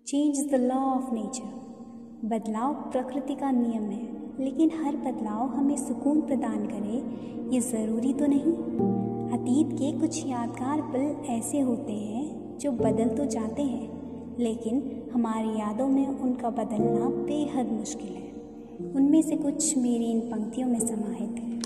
Change is the law of nature. बदलाव प्रकृति का नियम है, लेकिन हर बदलाव हमें सुकून प्रदान करे ये ज़रूरी तो नहीं। अतीत के कुछ यादगार पल ऐसे होते हैं जो बदल तो जाते हैं, लेकिन हमारी यादों में उनका बदलना बेहद मुश्किल है। उनमें से कुछ मेरी इन पंक्तियों में समाहित है।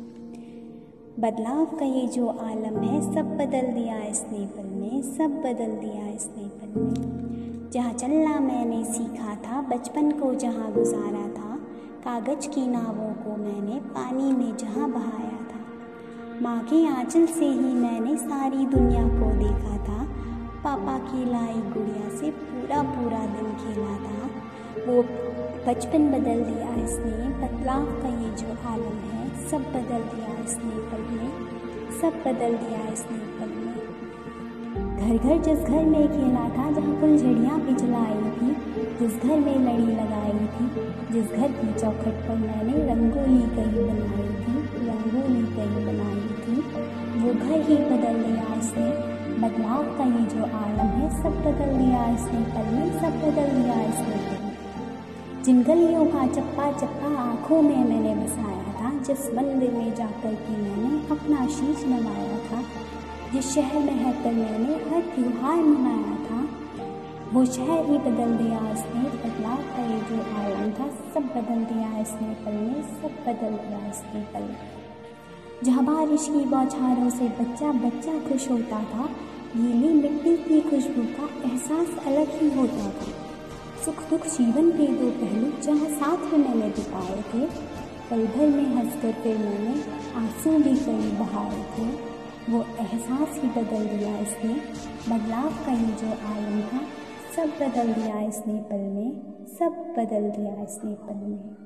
बदलाव का ये जो आलम है, सब बदल दिया इसने पल में, सब बदल दिया इसने पल में। जहाँ चलना मैंने सीखा था, बचपन को जहाँ गुजारा था, कागज़ की नावों को मैंने पानी में जहाँ बहाया था, माँ के आंचल से ही मैंने सारी दुनिया को देखा था, पापा की लाई गुड़िया से पूरा पूरा दिन खेला था। वो बचपन बदल दिया इसने, बदलाव का ये जो आलम है, सब बदल दिया इसने पल में, सब बदल दिया इसने पल में। घर घर जिस घर में खेला था, जहाँ फुलझड़ियाँ भी जलाई थी, जिस घर में लड़ी लगाई थी, जिस घर की चौखट पर मैंने रंगोली कहीं बनाई थी, रंगोली कहीं बनाई थी, वो घर ही बदल दिया इसने। बदलाव का ये जो आलम है, सब बदल दिया इसने पल में, सब बदल दिया इसने पल में। जिन गलियों का चप्पा चप्पा आँखों में मैंने बसाया था, जिस मंदिर में जाकर के मैंने अपना शीश नवाया था, जिस शहर में रहकर मैंने हर त्योहार मनाया था, वो शहर ही बदल दिया इसने। बदलाव का ये जो आलम था, सब बदल दिया इसने पल में, सब बदल दिया इसने पल में। जहाँ बारिश की बौछारों से बच्चा बच्चा खुश होता था, गीली मिट्टी की खुशबू का एहसास अलग ही होता था। सुख दुख जीवन के दो पहलू जहाँ साथ में मैंने बिताए थे, पल भर में हंसकर फिर मैंने आंसू भी कई बहाए थे, वो एहसास ही बदल दिया इसने। बदलाव का ये जो आलम था, सब बदल दिया इसने पल में, सब बदल दिया इसने पल में।